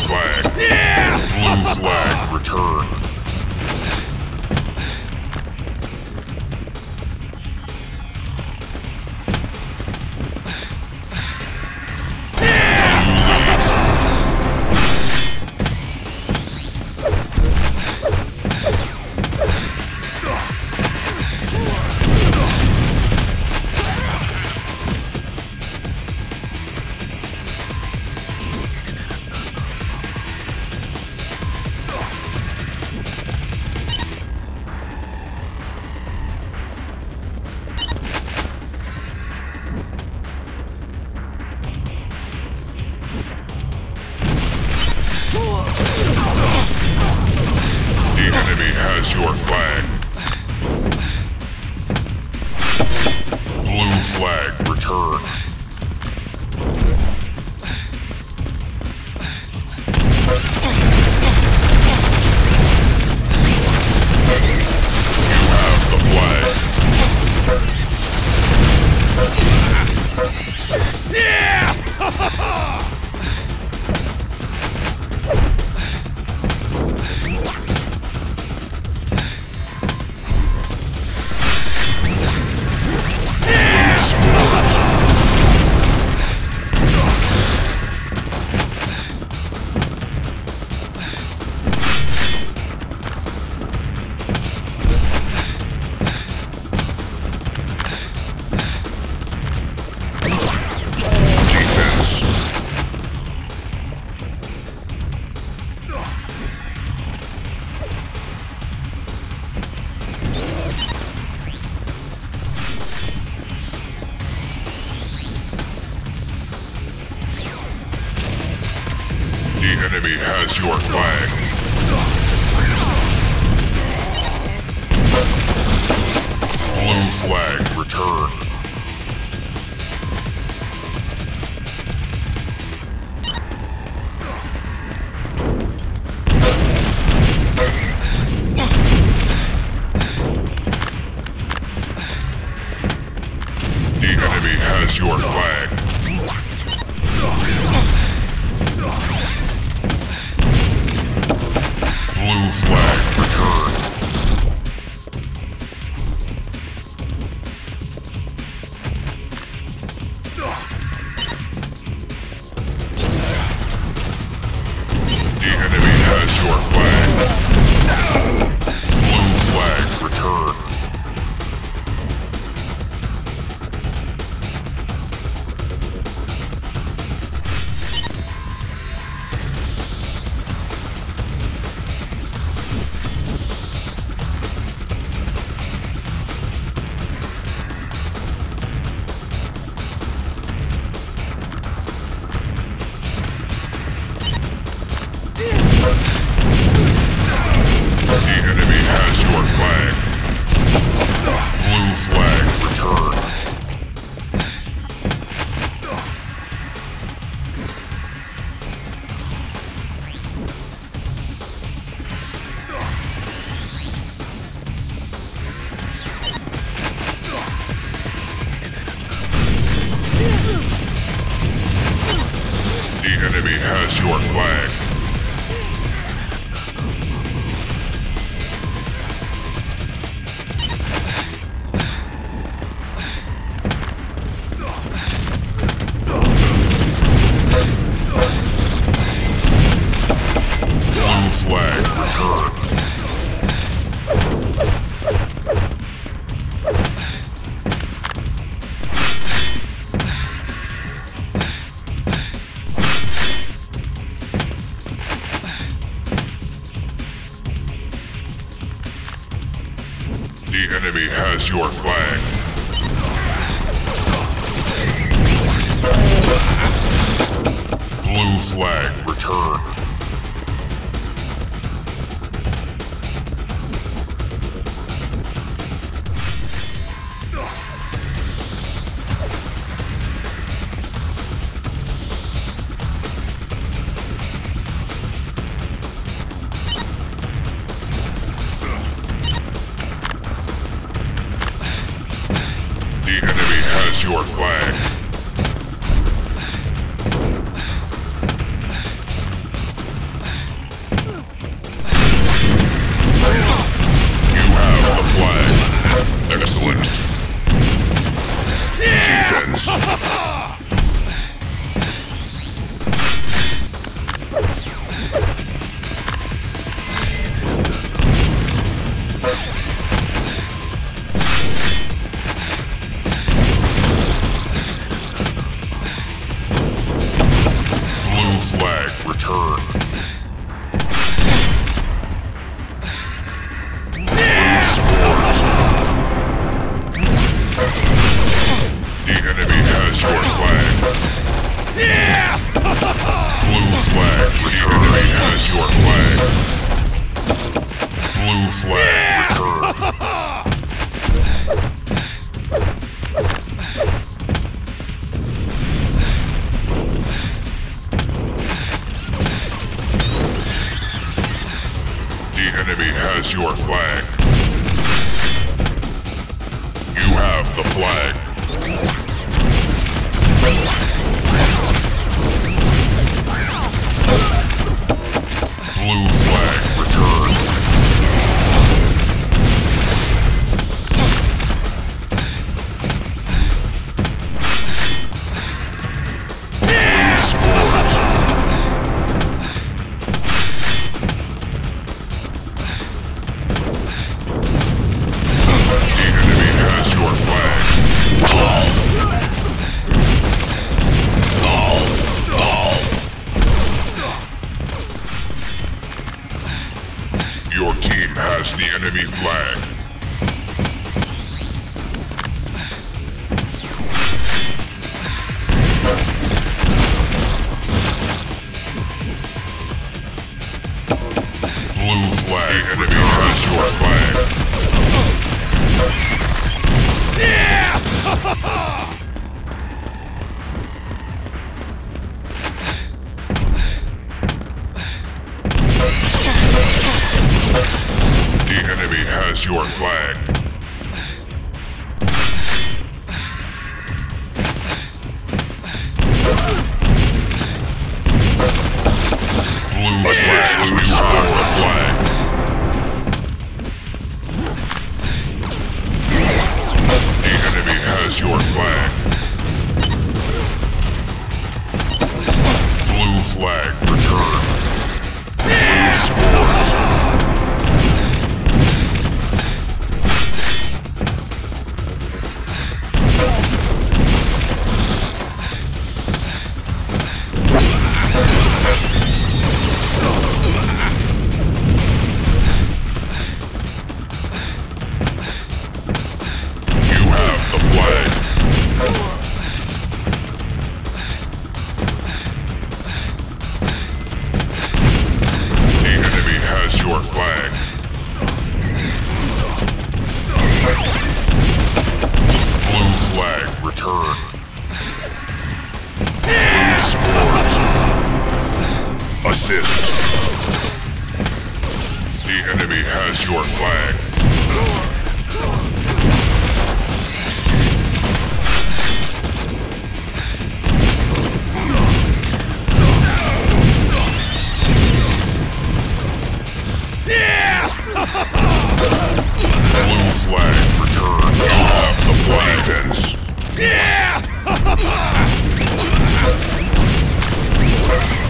flag. Blue flag returned. Has your flag. Blue flag returned. You have the flag. Yeah! The enemy has your flag. Blue flag returned. The enemy has your flag. Blue flag returned. The enemy has your flag. Blue flag returned. The enemy has your flag. Blue flag returned. The enemy has your flag. Blue flag returned. The enemy has your flag. Blue flag returned. The enemy has your flag. enemy has your flag. You have the flag. Blue flag returned. Blue scores. The enemy has your flag. Your team has the enemy flag. Blue flag. The enemy has your flag. The enemy has your flag. Blue flag. You have the flag. The enemy has your flag. Blue flag returned. Blue scores. You have the flag. The enemy has your flag. Blue flag returned. Blue scores. Assist. The enemy has your flag. Blue flag returned. You have the flag. Defense.